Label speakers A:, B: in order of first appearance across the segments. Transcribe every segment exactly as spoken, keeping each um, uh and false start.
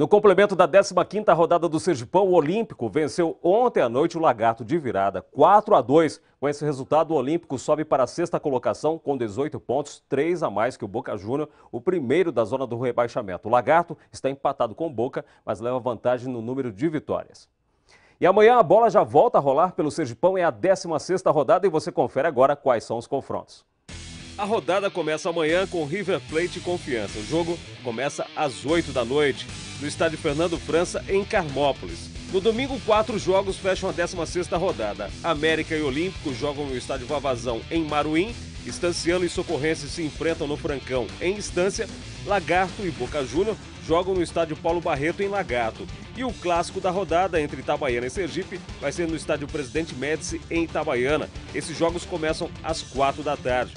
A: No complemento da décima quinta rodada do Sergipão, o Olímpico venceu ontem à noite o Lagarto de virada, quatro a dois. Com esse resultado, o Olímpico sobe para a sexta colocação com dezoito pontos, três a mais que o Boca Júnior, o primeiro da zona do rebaixamento. O Lagarto está empatado com o Boca, mas leva vantagem no número de vitórias. E amanhã a bola já volta a rolar pelo Sergipão, é a décima sexta rodada e você confere agora quais são os confrontos. A rodada começa amanhã com River Plate e Confiança. O jogo começa às oito da noite, no estádio Fernando França, em Carmópolis. No domingo, quatro jogos fecham a décima sexta rodada. América e Olímpico jogam no estádio Vavazão, em Maruim. Estanciano e Socorrense se enfrentam no Francão, em Estância. Lagarto e Boca Júnior jogam no estádio Paulo Barreto, em Lagarto. E o clássico da rodada entre Itabaiana e Sergipe vai ser no estádio Presidente Médici, em Itabaiana. Esses jogos começam às quatro da tarde.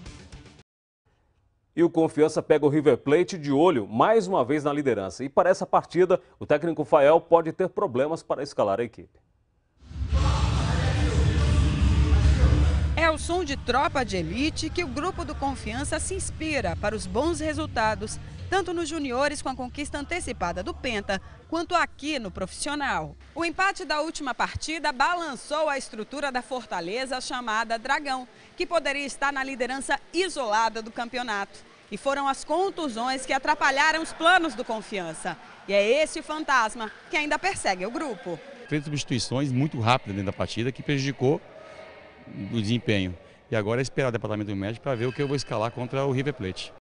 A: E o Confiança pega o River Plate de olho mais uma vez na liderança. E para essa partida, o técnico Fael pode ter problemas para escalar a equipe.
B: É o som de tropa de elite que o grupo do Confiança se inspira para os bons resultados, tanto nos juniores com a conquista antecipada do Penta, quanto aqui no profissional. O empate da última partida balançou a estrutura da Fortaleza chamada Dragão, que poderia estar na liderança isolada do campeonato. E foram as contusões que atrapalharam os planos do Confiança. E é esse o fantasma que ainda persegue o grupo.
C: Fez substituições muito rápidas dentro da partida que prejudicou o desempenho. E agora é esperar o departamento médico para ver o que eu vou escalar contra o River Plate.